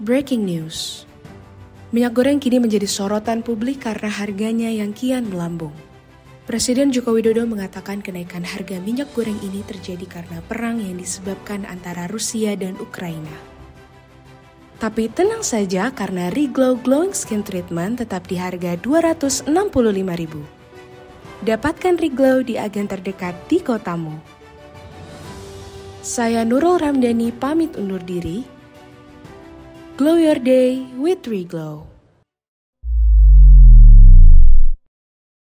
Breaking news. Minyak goreng kini menjadi sorotan publik karena harganya yang kian melambung. Presiden Joko Widodo mengatakan kenaikan harga minyak goreng ini terjadi karena perang yang disebabkan antara Rusia dan Ukraina. Tapi tenang saja karena Reglow Glowing Skin Treatment tetap di harga Rp265.000. Dapatkan Reglow di agen terdekat di kotamu. Saya Nurul Ramdhani pamit undur diri. Glow your day with Reglow.